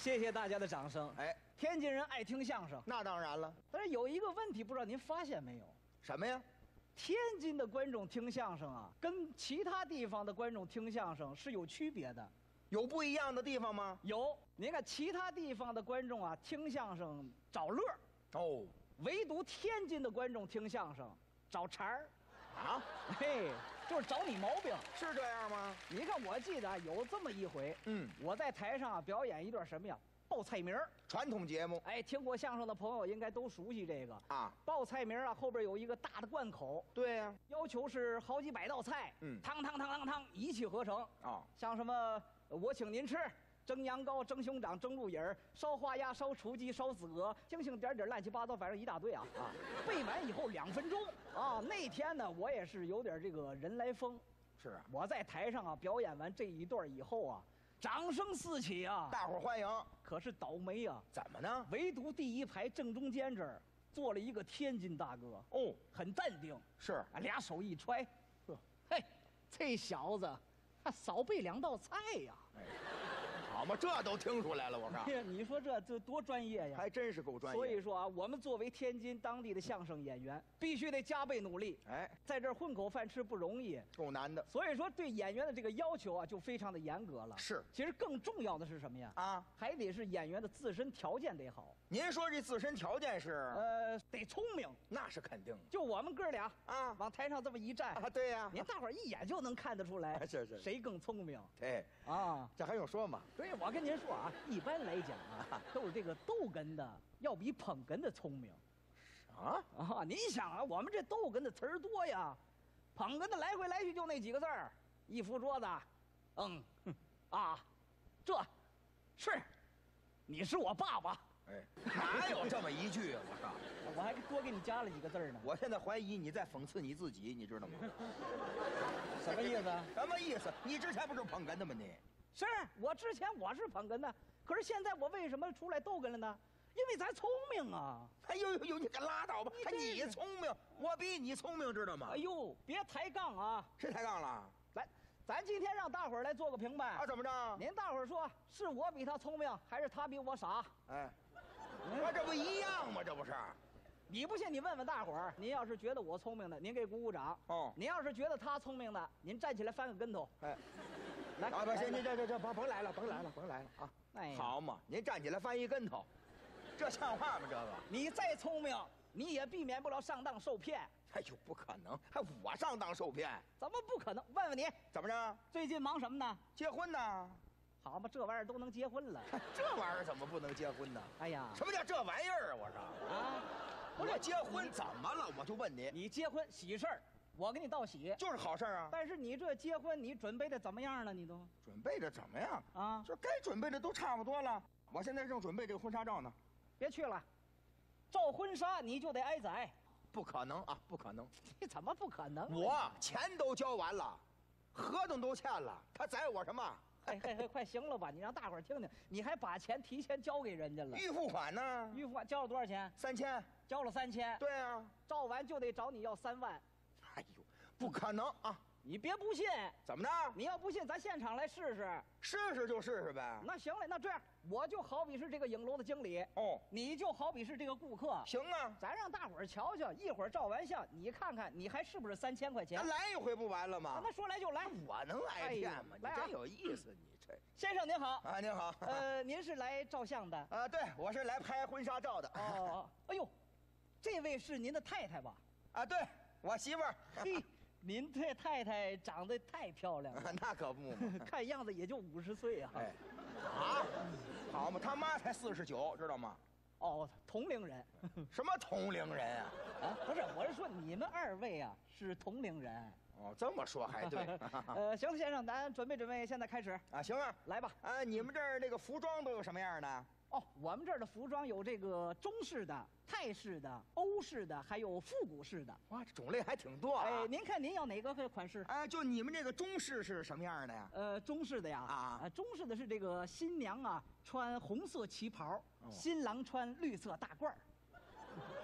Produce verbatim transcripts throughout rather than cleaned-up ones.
谢谢大家的掌声。 哎， 天津人爱听相声， 那当然了。 但是有一个问题，不知道您发现没有？ 什么呀？ 天津的观众听相声啊，跟其他地方的观众听相声是有区别的。 有不一样的地方吗？ 有，您看其他地方的观众啊，听相声找乐儿， 哦， 唯独天津的观众听相声找茬儿， 啊， 嘿，就是找你毛病。 是这样吗？ 你看，我记得啊有这么一回， 嗯， 我在台上啊表演一段什么呀？报菜名儿。 传统节目哎，听过相声的朋友应该都熟悉这个啊。 报菜名啊，后边有一个大的贯口。 对呀、啊， 要求是好几百道菜， 嗯， 汤汤汤汤汤一气呵成啊。 像什么我请您吃蒸羊羔、蒸熊掌、蒸鹿尾儿、烧花鸭、烧雏鸡、烧子鹅，星星点点乱七八糟，反正一大堆啊啊！背完以后两分钟啊。那天呢，我也是有点这个人来疯。 是啊， 我在台上啊表演完这一段以后啊，掌声四起啊， 大伙欢迎。 可是倒霉啊， 怎么呢？ 唯独第一排正中间这儿坐了一个天津大哥， 哦， 很淡定， 是啊，俩手一揣，呵，嘿，这小子，他少备两道菜呀。 哎，好嘛，这都听出来了，我看。 你说这这多专业呀！ 还真是够专业。 所以说啊，我们作为天津当地的相声演员，必须得加倍努力。 哎， 在这儿混口饭吃不容易， 够难的。 所以说对演员的这个要求啊，就非常的严格了。 是， 其实更重要的是什么呀？ 啊， 还得是演员的自身条件得好。 您说这自身条件是？ 呃，得聪明， 那是肯定。 就我们哥俩啊， 往台上这么一站啊，对呀、啊， 您大伙儿一眼就能看得出来， 是是， 谁更聪明？ 对啊， 这还用说吗？ 对，我跟您说啊，一般来讲啊，都是这个逗哏的要比捧哏的聪明。 啊啊，您想啊，我们这逗哏的词儿多呀，捧哏的来回来去就那几个字儿，一扶桌子，嗯，啊，这，是，你是我爸爸。 哎，哪有这么一句啊！我靠， 我还多给你加了几个字儿呢。 我现在怀疑你在讽刺你自己，你知道吗？ 什么意思？ 什么意思？你之前不是捧哏的吗？你是我之前我是捧哏的，可是现在我为什么出来逗哏了呢？因为咱聪明啊！ 哎呦呦呦，你可拉倒吧！还你聪明，我比你聪明，知道吗？ 哎呦，别抬杠啊！ 谁抬杠了？ 来，咱今天让大伙儿来做个评判啊！怎么着？ 您大伙儿说，是我比他聪明，还是他比我傻？ 哎，我这不一样吗？这不是？ 你不信，你问问大伙儿。您要是觉得我聪明的，您给鼓鼓掌。 哦。 您要是觉得他聪明的，您站起来翻个跟头。 哎， 来啊，不行，你这这这甭甭来了，甭来了，甭来了啊！ 哎， 好嘛，您站起来翻一跟头，这像话吗？这个？ 你再聪明，你也避免不了上当受骗。 哎呦，不可能，还我上当受骗？ 怎么不可能？问问你， 怎么着？ 最近忙什么呢？ 结婚呢？ 好嘛，这玩意儿都能结婚了， 这玩意儿怎么不能结婚呢？ 哎呀， 什么叫这玩意儿啊？我说啊， 不是结婚怎么了？我就问你， 你结婚喜事儿，我给你道喜， 就是好事啊。 但是你这结婚，你准备的怎么样了？你都准备的怎么样啊？ 就该准备的都差不多了。我现在正准备这个婚纱照呢。 别去了，照婚纱你就得挨宰。 不可能啊，不可能！ 这怎么不可能？ 我钱都交完了，合同都签了，他宰我什么？ 嘿嘿嘿，快行了吧？你让大伙儿听听，你还把钱提前交给人家了。 预付款呢？ 预付款交了多少钱？ 三千。 交了三千。 对啊， 照完就得找你要三万。 哎呦，不可能啊！ 你别不信。 怎么的？ 你要不信，咱现场来试试。 试试就试试呗。 那行了，那这样，我就好比是这个影楼的经理哦， 你就好比是这个顾客。 行啊， 咱让大伙儿瞧瞧，一会儿照完相，你看看，你还是不是三千块钱？ 来一回不完了吗？ 那说来就来， 我能来骗吗？ 哎、 你真有意思，你这。 先生您好啊，您好。 呃，您是来照相的？ 啊，对，我是来拍婚纱照的。 哦，哎呦，这位是您的太太吧？ 啊，对，我媳妇儿。 嘿。您这太太长得太漂亮了， 那可不嘛， 看样子也就五十岁啊。 哎，啊，好嘛，他妈才四十九，知道吗？ 哦，同龄人。 什么同龄人啊？ 啊，不是，我是说你们二位啊是同龄人。 哦，这么说还对。 呃，行了，先生，咱准备准备，现在开始啊，行啊， 来吧。 啊，你们这儿那个服装都有什么样的？ 哦，我们这儿的服装有这个中式的、泰式的、欧式的，还有复古式的。 哇，这种类还挺多啊！ 哎，您看您要哪个款式？ 哎，就你们这个中式是什么样的呀？ 呃，中式的呀， 啊， 呃，中式的是这个新娘啊穿红色旗袍，哦、新郎穿绿色大褂儿。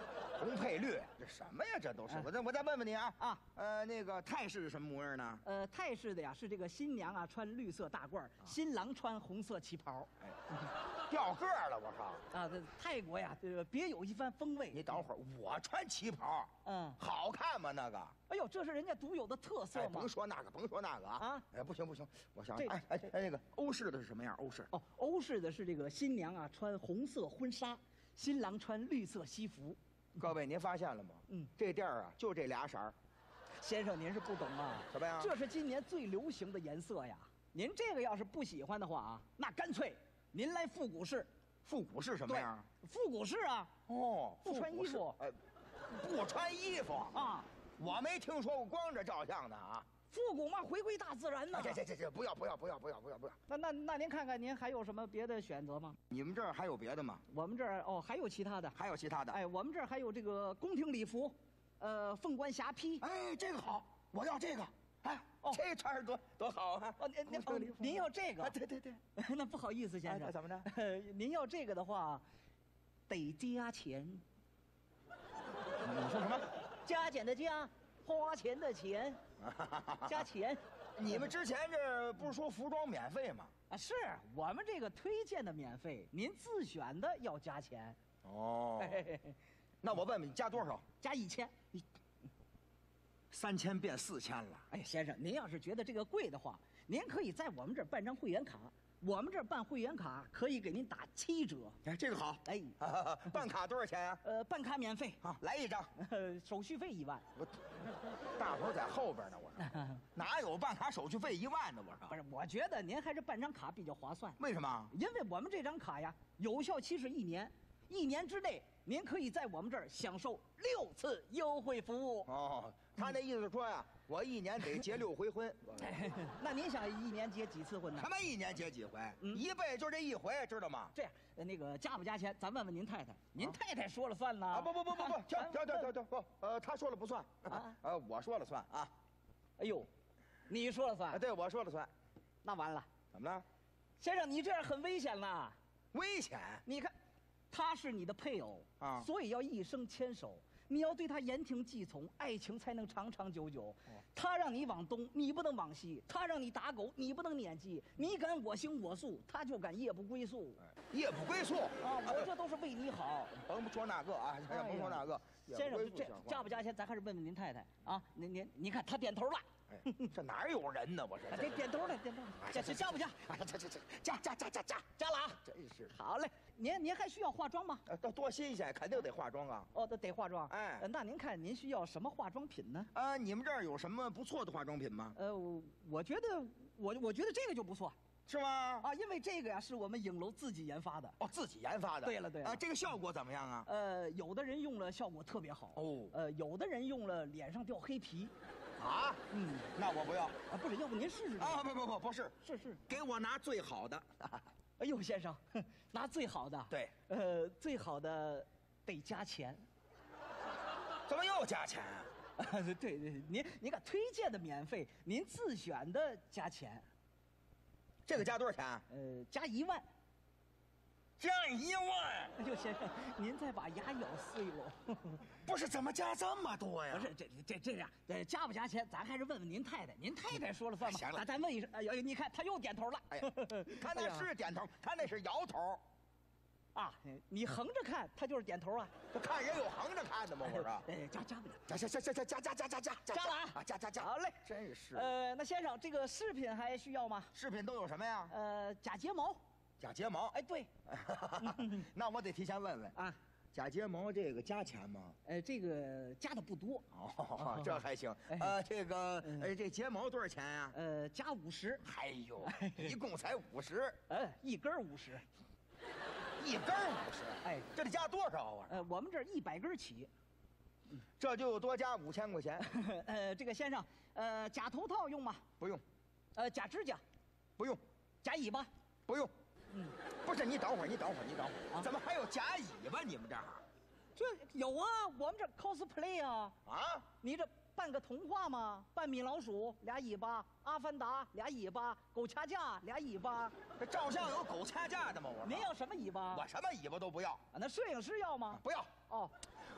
红配绿，这什么呀？这都是。我再我再问问你啊啊， 呃，那个泰式是什么模样呢？ 呃，泰式的呀是这个新娘啊穿绿色大褂，新郎穿红色旗袍。 哎，掉个儿了，我靠！ 啊，这泰国呀，这个别有一番风味。 你等会儿，我穿旗袍， 嗯， 好看吗？那个？ 哎呦，这是人家独有的特色哎， 嘛。 甭说那个，甭说那个啊！ 啊， 哎，不行不行，我想这哎哎哎，那个欧式的是什么样？欧式哦，欧式的是这个新娘啊穿红色婚纱，新郎穿绿色西服。 各位您发现了吗？ 嗯， 这店儿啊就这俩色儿。 先生您是不懂啊， 什么呀？ 这是今年最流行的颜色呀。您这个要是不喜欢的话啊，那干脆您来复古式。 复古是什么样？ 复古式啊。 哦， 不穿衣服。 哎，不穿衣服啊。 我没听说过光着照相的啊！ 复古嘛，回归大自然呢。 这这这这，不要不要不要不要不要不要！ 那那那您看看，您还有什么别的选择吗？ 你们这儿还有别的吗？ 我们这儿哦，还有其他的， 还有其他的。 哎，我们这儿还有这个宫廷礼服，呃，凤冠霞帔。 哎，这个好，我要这个。哎，哦，这穿着多多好啊！ 哦，您您哦，您要这个？ 啊，对对对。 那不好意思，先生， 怎么着？ 您要这个的话，得加钱。 你说什么？ 加减的加。花钱的钱，加钱。 你们之前这不是说服装免费吗？ 啊，是我们这个推荐的免费，您自选的要加钱。 哦，嘿嘿嘿，那我问问你加多少？ 加一千。 三千变四千了。 哎呀，先生，您要是觉得这个贵的话，您可以在我们这儿办张会员卡。我们这儿办会员卡可以给您打七折。 哎，这个好。 哎， 办卡多少钱呀？ 呃，办卡免费。 好，来一张。 呃，手续费一万。 我大伙在后边呢，我说哪有办卡手续费一万的？我说不是，我觉得您还是办张卡比较划算。 为什么？ 因为我们这张卡呀，有效期是一年，一年之内您可以在我们这儿享受六次优惠服务。 哦，他那意思说呀，我一年得结六回婚。 那您想一年结几次婚呢？ 什么一年结几回？ 嗯、 一辈子就这一回，知道吗？ 这样，那个加不加钱，咱问问您太太。您太太说了算呢？ 啊不不不不不，停停停停停不，呃，他说了不算啊，呃，我说了算啊。 哎呦，你说了算？ 对，我说了算。 那完了， 怎么了？ 先生，你这样很危险呐！ 危险？ 你看，他是你的配偶啊， 所以要一生牵手。你要对他言听计从，爱情才能长长久久。他让你往东，你不能往西；他让你打狗，你不能撵鸡。你敢我行我素，他就敢夜不归宿。 夜不归宿啊！我这都是为你好。 甭说那个啊，甭说那个。 先生，这加不加钱，咱还是问问您太太啊。您您，你看他点头了。 哎，这哪有人呢？我说这点头了，点头了。这这加不加？ 这这这加加加加加加了啊！ 真是好嘞。您您还需要化妆吗？ 呃，多多新鲜，肯定得化妆啊。 哦，得得化妆。 哎， 那您看您需要什么化妆品呢？ 呃，你们这儿有什么不错的化妆品吗？ 呃，我觉得我我觉得这个就不错。 是吗？ 啊，因为这个呀是我们影楼自己研发的。 哦，自己研发的。 对了对了， 啊，这个效果怎么样啊？ 呃，有的人用了效果特别好。 哦。 呃，有的人用了脸上掉黑皮。 啊？嗯，那我不要。 啊，不是，要不您试试？ 啊，不不不，不是， 是是， 给我拿最好的。 哎呦，先生，拿最好的。 对。 呃，最好的得加钱。 怎么又加钱啊？对对，您您看推荐的免费，您自选的加钱。 这个加多少钱？ 呃，加一万。 加一万！ 哎呦，先生，您再把牙咬碎了。 不是，怎么加这么多呀？ 不是，这这这样，呃，加不加钱，咱还是问问您太太。您太太说了算吗？ 行了， 咱咱问一声。哎呦，你看他又点头了。 哎呀，他那是点头，他那是摇头。 啊，你横着看，他就是点头啊。 这看人有横着看的吗？我说， 哎，加加不加，加加加加加加加加加加了啊！ 加加加， 好嘞， 真是。 呃，那先生，这个饰品还需要吗？ 饰品都有什么呀？ 呃，假睫毛。 假睫毛？ 哎，对。 那我得提前问问啊， 假睫毛这个加钱吗？ 呃，这个加的不多。 哦，这还行。呃，这个呃，这睫毛多少钱呀？ 呃，加五十。 哎呦，一共才五十。 呃，一根五十。 一根五十，哎，这得加多少啊？ 呃，我们这儿一百根起， 这就多加五千块钱。 呃，这个先生，呃，假头套用吗？ 不用。 呃，假指甲， 不用。 假尾巴， 不用。 嗯， 不是，你等会儿，你等会儿，你等会儿，啊、怎么还有假尾巴？你们这儿？ 这有啊，我们这 cosplay 啊。 啊？ 你这扮个童话吗？扮米老鼠俩尾巴，阿凡达俩尾巴，狗掐架俩尾巴。 这照相有狗掐架的吗？我您要什么尾巴？ 我什么尾巴都不要。 啊，那摄影师要吗？ 不要。 哦，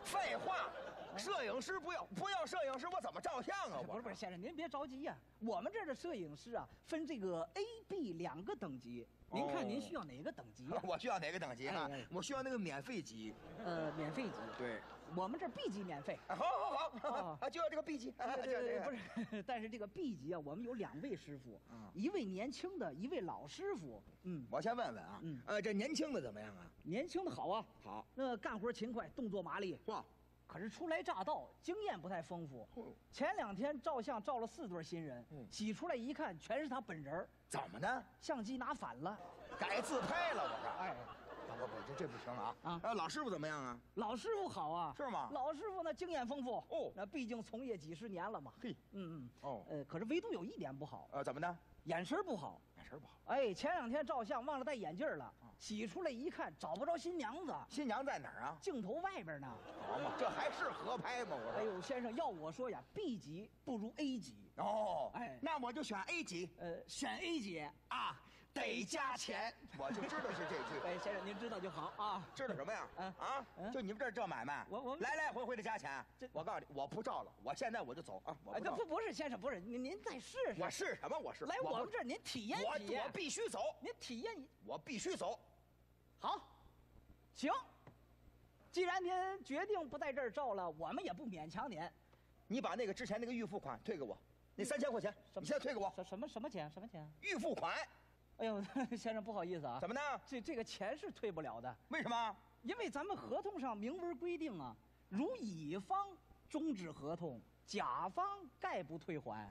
废话，摄影师不要不要摄影师，我怎么照相啊？我不是不是，先生您别着急呀、我们这儿的摄影师啊，分这个 A、B 两个等级，您看您需要哪个等级、啊？ 我需要哪个等级啊？ 哎哎我需要那个免费级。 呃，免费级。 对， 我们这儿 B 级免费。 好好好， 哦啊，就要这个 B 级，啊就要这个不是，但是这个 B 级啊，我们有两位师傅， 嗯一位年轻的，一位老师傅。嗯， 我先问问啊， 嗯呃，这年轻的怎么样啊？ 年轻的好啊， 好， 那干活勤快，动作麻利。 嚯， 可是初来乍到，经验不太丰富。 嚯前两天照相照了四对新人， 嗯洗出来一看，全是他本人儿， 怎么呢？ 相机拿反了。 改自拍了，我说。 哎， 不不不，这这不行啊！ 啊呃，老师傅怎么样啊？ 老师傅好啊， 是吗老师傅呢，经验丰富哦那毕竟从业几十年了嘛。 嘿， 嗯嗯， 哦呃，可是唯独有一点不好， 呃，怎么呢？ 眼神不好。 眼神不好。 哎，前两天照相忘了戴眼镜了，洗出来一看找不着新娘子， 新娘在哪儿啊？ 镜头外边呢。 好嘛，这还是合拍吗？我说。 哎呦，先生，要我说呀，B 级不如 A 级。 哦， 哎那我就选 A 级呃，选 A 级。 啊，得加钱。我就知道是这句。 哎，先生您知道就好啊。 知道什么呀？ 嗯啊， 嗯就你们这儿这买卖， 我我来来回回的加钱这。 我告诉你，我不照了，我现在我就走啊！我哎， 不照了。 这不不是先生，不是您您再试试。 我是什么？我是来我不我们这儿您体验我体验我必须走， 您体验一我必须走。 好，行。既然您决定不在这儿照了，我们也不勉强您。 你把那个之前那个预付款退给我，那三千块钱， 什么你现在退给我。 什什么什么钱？什么钱？ 预付款哎呦，先生不好意思啊， 怎么呢？ 这这个钱是退不了的， 为什么？ 因为咱们合同上明文规定啊，如乙方终止合同，甲方概不退还。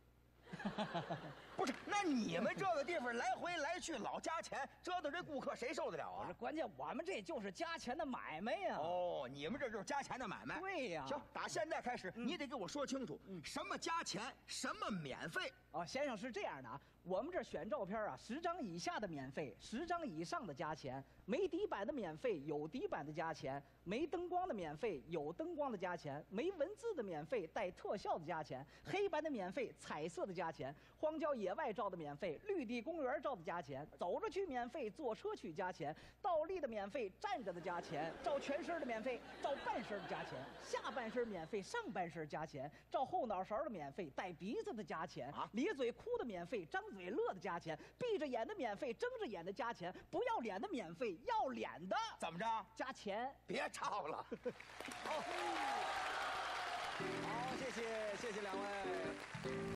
不是，那你们这个地方来回来去老加钱，折腾这顾客谁受得了啊？ 我这关键我们这就是加钱的买卖呀。 哦，你们这就是加钱的买卖。 对呀。 行，打现在开始， 嗯你得给我说清楚， 嗯什么加钱，什么免费。 哦，先生是这样的啊，我们这选照片啊，十张以下的免费，十张以上的加钱，没底板的免费，有底板的加钱，没灯光的免费，有灯光的加钱，没文字的免费，带特效的加钱，黑白的免费，彩色的加钱，荒郊野外照的免费，绿地公园照的加钱，走着去免费，坐车去加钱，倒立的免费，站着的加钱，照全身的免费，照半身的加钱，下半身免费，上半身加钱，照后脑勺的免费，带鼻子的加钱啊咧嘴哭的免费，张嘴乐的加钱，闭着眼的免费，睁着眼的加钱，不要脸的免费，要脸的怎么着？ 加钱。 别吵了。 好，好，谢谢谢谢两位。